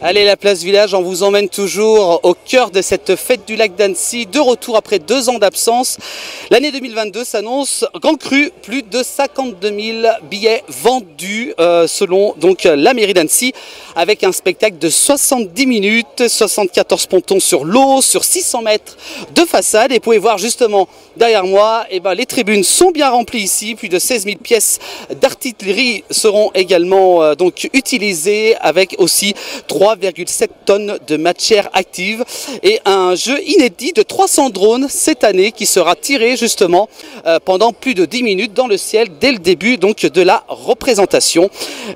Allez, la place Village, on vous emmène toujours au cœur de cette fête du lac d'Annecy, de retour après 2 ans d'absence. L'année 2022 s'annonce grand cru, plus de 52 000 billets vendus selon donc la mairie d'Annecy, avec un spectacle de 70 minutes, 74 pontons sur l'eau, sur 600 mètres de façade. Et vous pouvez voir justement derrière moi, les tribunes sont bien remplies ici, plus de 16 000 pièces d'artillerie seront également donc utilisées, avec aussi 3,7 tonnes de matière active et un jeu inédit de 300 drones cette année qui sera tiré justement pendant plus de 10 minutes dans le ciel dès le début donc de la représentation,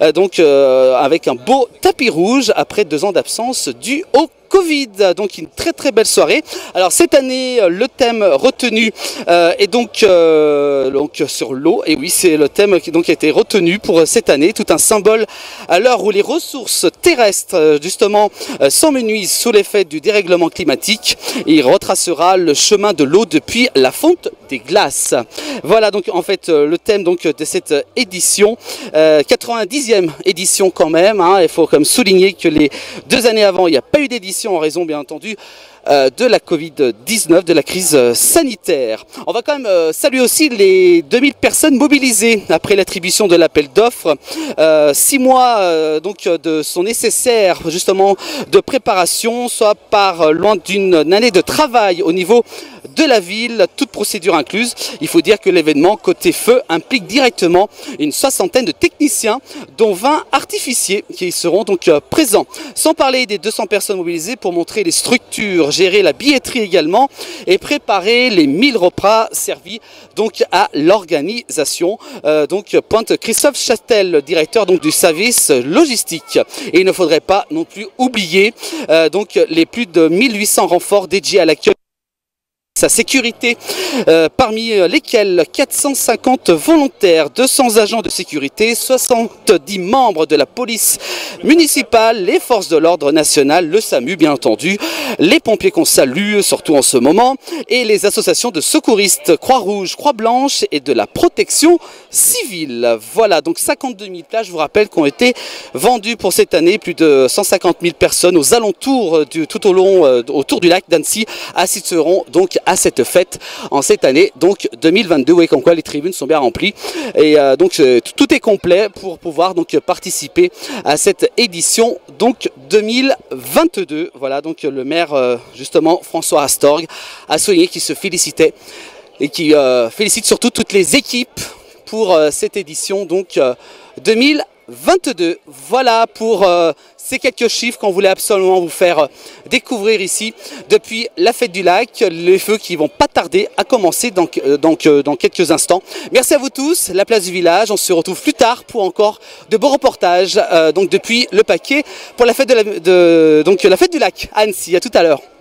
avec un beau tapis rouge après 2 ans d'absence dû au Covid. Donc une très belle soirée. Alors cette année le thème retenu est donc sur l'eau, et oui, c'est le thème qui donc a été retenu pour cette année, tout un symbole à l'heure où les ressources terrestres justement s'amenuisent sous l'effet du dérèglement climatique. Il retracera le chemin de l'eau depuis la fonte des glaces. Voilà donc en fait le thème donc de cette édition, 90e édition quand même, hein. Il faut quand même souligner que les 2 années avant il n'y a pas eu d'édition en raison bien entendu de la Covid-19, de la crise sanitaire. On va quand même saluer aussi les 2000 personnes mobilisées après l'attribution de l'appel d'offres. 6 mois donc de son nécessaire justement de préparation, soit par loin d'une année de travail au niveau de la ville, toute procédure incluse. Il faut dire que l'événement côté feu implique directement une 60aine de techniciens, dont 20 artificiers qui seront donc présents. Sans parler des 200 personnes mobilisées pour montrer les structures, gérer la billetterie également et préparer les 1000 repas servis donc à l'organisation. Pointe Christophe Chastel, directeur donc du service logistique. Et il ne faudrait pas non plus oublier les plus de 1800 renforts dédiés à l'accueil, sa sécurité, parmi lesquels 450 volontaires, 200 agents de sécurité, 70 membres de la police municipale, les forces de l'ordre national, le SAMU bien entendu, les pompiers qu'on salue surtout en ce moment, et les associations de secouristes, Croix-Rouge, Croix-Blanche et de la protection civile. Voilà, donc 52 000 places, je vous rappelle, qui ont été vendues pour cette année. Plus de 150 000 personnes aux alentours, autour du lac d'Annecy assisteront donc à cette fête en cette année donc 2022. Oui, comme quoi les tribunes sont bien remplies et tout est complet pour pouvoir donc participer à cette édition donc 2022. Voilà, donc le maire justement François Astorg a souligné qu'il se félicitait et qui félicite surtout toutes les équipes pour cette édition donc 2022. Voilà pour ces quelques chiffres qu'on voulait absolument vous faire découvrir ici depuis la fête du lac, les feux qui vont pas tarder à commencer dans quelques instants. Merci à vous tous, la place du village. On se retrouve plus tard pour encore de beaux reportages donc depuis le Paquet pour la fête la fête du lac à Annecy. À tout à l'heure.